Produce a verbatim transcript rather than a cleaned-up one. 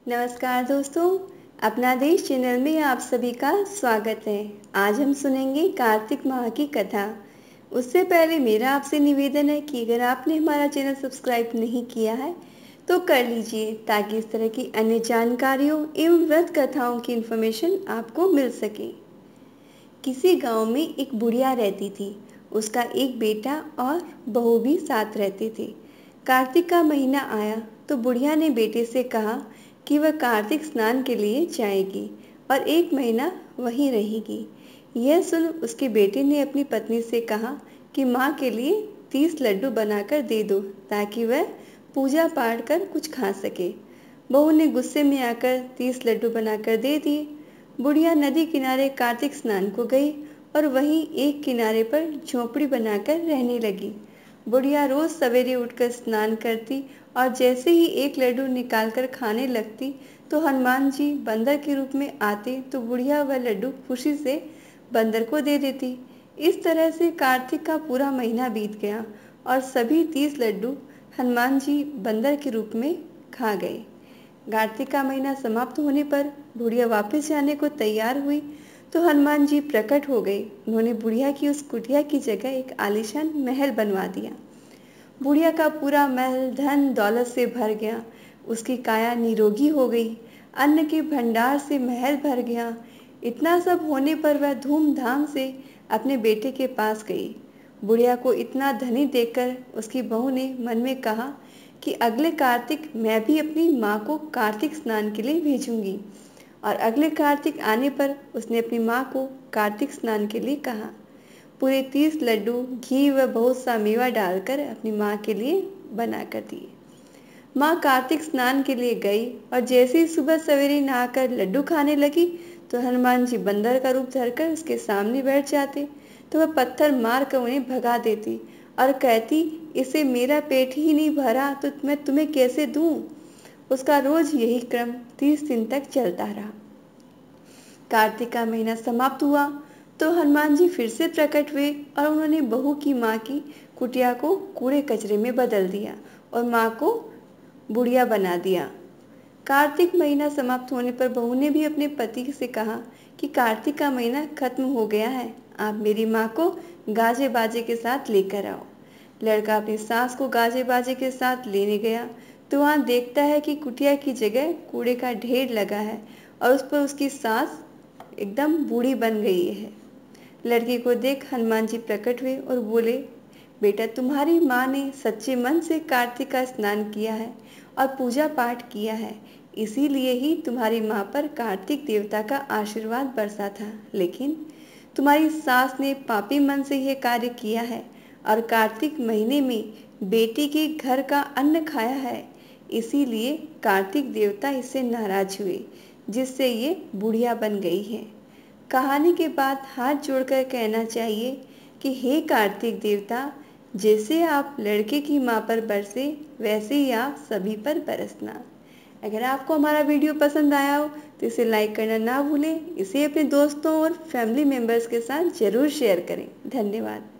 नमस्कार दोस्तों, अपना देश चैनल में आप सभी का स्वागत है। आज हम सुनेंगे कार्तिक माह की कथा। उससे पहले मेरा आपसे निवेदन है कि अगर आपने हमारा चैनल सब्सक्राइब नहीं किया है तो कर लीजिए, ताकि इस तरह की अन्य जानकारियों एवं व्रत कथाओं की इन्फॉर्मेशन आपको मिल सके। किसी गांव में एक बुढ़िया रहती थी। उसका एक बेटा और बहू भी साथ रहते थे। कार्तिक का महीना आया तो बुढ़िया ने बेटे से कहा कि वह कार्तिक स्नान के लिए जाएगी और एक महीना वहीं रहेगी। यह सुन उसके बेटे ने अपनी पत्नी से कहा कि माँ के लिए तीस लड्डू बनाकर दे दो, ताकि वह पूजा पाठ कर कुछ खा सके। बहू ने गुस्से में आकर तीस लड्डू बनाकर दे दिए। बुढ़िया नदी किनारे कार्तिक स्नान को गई और वहीं एक किनारे पर झोंपड़ी बनाकर रहने लगी। बुढ़िया रोज सवेरे उठकर स्नान करती और जैसे ही एक लड्डू निकालकर खाने लगती तो हनुमान जी बंदर के रूप में आते तो बुढ़िया वह लड्डू खुशी से बंदर को दे देती। इस तरह से कार्तिक का पूरा महीना बीत गया और सभी तीस लड्डू हनुमान जी बंदर के रूप में खा गए। कार्तिक का महीना समाप्त होने पर बुढ़िया वापस जाने को तैयार हुई तो हनुमान जी प्रकट हो गए। उन्होंने बुढ़िया की उस कुटिया की जगह एक आलीशान महल बनवा दिया। बुढ़िया का पूरा महल धन दौलत से भर गया। उसकी काया निरोगी हो गई। अन्न के भंडार से महल भर गया। इतना सब होने पर वह धूमधाम से अपने बेटे के पास गई। बुढ़िया को इतना धनी देखकर उसकी बहू ने मन में कहा कि अगले कार्तिक मैं भी अपनी माँ को कार्तिक स्नान के लिए भेजूंगी। और अगले कार्तिक आने पर उसने अपनी माँ को कार्तिक स्नान के लिए कहा। पूरे तीस लड्डू घी व बहुत सा मेवा डालकर अपनी माँ के लिए बना कर दिए। माँ कार्तिक स्नान के लिए गई और जैसे ही सुबह सवेरे नहाकर लड्डू खाने लगी तो हनुमान जी बंदर का रूप धरकर उसके सामने बैठ जाते तो वह पत्थर मार कर उन्हें भगा देती और कहती, इसे मेरा पेट ही नहीं भरा तो मैं तुम्हें कैसे दूं। उसका रोज यही क्रम तीस दिन तक चलता रहा। कार्तिक का महीना समाप्त हुआ तो हनुमान जी फिर से प्रकट हुए और उन्होंने बहू की माँ की कुटिया को कूड़े कचरे में बदल दिया और माँ को बुढ़िया बना दिया। कार्तिक महीना समाप्त होने पर बहू ने भी अपने पति से कहा कि कार्तिक का महीना खत्म हो गया है, आप मेरी माँ को गाजे बाजे के साथ लेकर आओ। लड़का अपनी सास को गाजे बाजे के साथ लेने गया तो वहाँ देखता है कि कुटिया की जगह कूड़े का ढेर लगा है और उस पर उसकी सास एकदम बूढ़ी बन गई है। लड़की को देख हनुमान जी प्रकट हुए और बोले, बेटा तुम्हारी माँ ने सच्चे मन से कार्तिक का स्नान किया है और पूजा पाठ किया है, इसीलिए ही तुम्हारी माँ पर कार्तिक देवता का आशीर्वाद बरसा था। लेकिन तुम्हारी सास ने पापी मन से यह कार्य किया है और कार्तिक महीने में बेटी के घर का अन्न खाया है, इसीलिए कार्तिक देवता इससे नाराज हुए, जिससे ये बुढ़िया बन गई है। कहानी के बाद हाथ जोड़कर कहना चाहिए कि हे कार्तिक देवता, जैसे आप लड़के की माँ पर बरसे वैसे ही आप सभी पर बरसना। अगर आपको हमारा वीडियो पसंद आया हो तो इसे लाइक करना ना भूलें। इसे अपने दोस्तों और फैमिली मेम्बर्स के साथ ज़रूर शेयर करें। धन्यवाद।